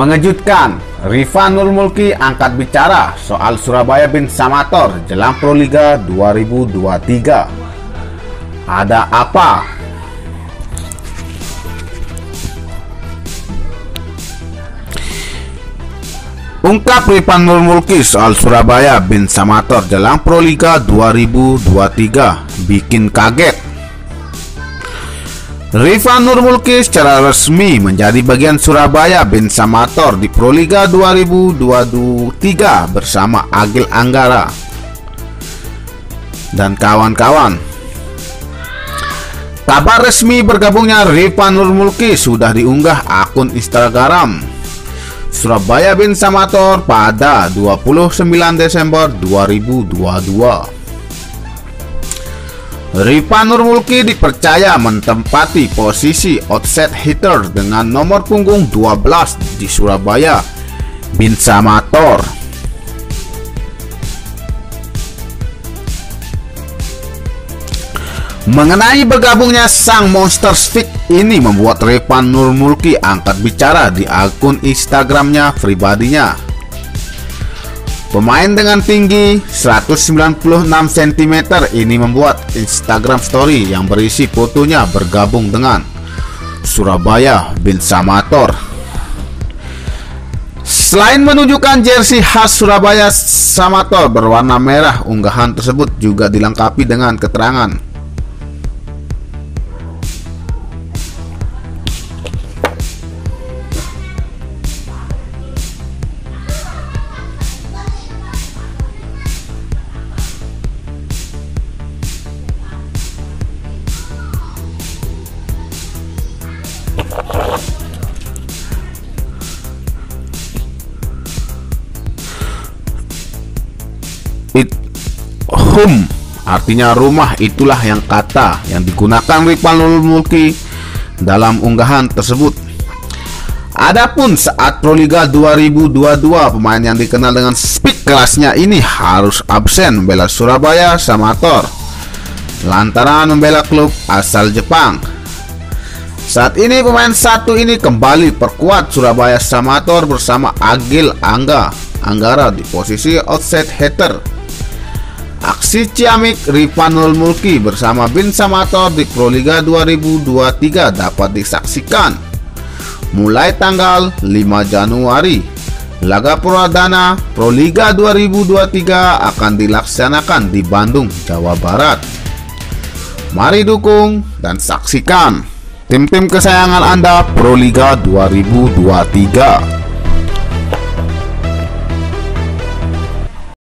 Mengejutkan, Rifanul Mulki angkat bicara soal Surabaya bin Samator jelang Proliga 2023. Ada apa? Ungkap Rifanul Mulki soal Surabaya bin Samator jelang Proliga 2023 bikin kaget. Rifanul Mulki secara resmi menjadi bagian Surabaya bin Samator di Proliga 2023 bersama Agil Anggara dan kawan-kawan. Kabar resmi bergabungnya Rifanul Mulki sudah diunggah akun Instagram Surabaya bin Samator pada 29 Desember 2022. Rifanul Mulki dipercaya menempati posisi outside hitter dengan nomor punggung 12 di Surabaya bin Samator. Mengenai bergabungnya sang Monster Stick ini membuat Rifanul Mulki angkat bicara di akun Instagramnya pribadinya. Pemain dengan tinggi 196 cm ini membuat Instagram story yang berisi fotonya bergabung dengan Surabaya bin Samator. Selain menunjukkan jersey khas Surabaya Samator berwarna merah, unggahan tersebut juga dilengkapi dengan keterangan. Artinya rumah, itulah yang kata yang digunakan Rifanul Mulki dalam unggahan tersebut. Adapun saat Proliga 2022, pemain yang dikenal dengan speed kelasnya ini harus absen membela Surabaya Samator lantaran membela klub asal Jepang. Saat ini pemain satu ini kembali perkuat Surabaya Samator bersama Agil Anggara di posisi outside hitter. Aksi ciamik Rifanul Mulki bersama bin Samator di Proliga 2023 dapat disaksikan mulai tanggal 5 Januari. Laga perdana Proliga 2023 akan dilaksanakan di Bandung, Jawa Barat. Mari dukung dan saksikan tim-tim kesayangan Anda Proliga 2023.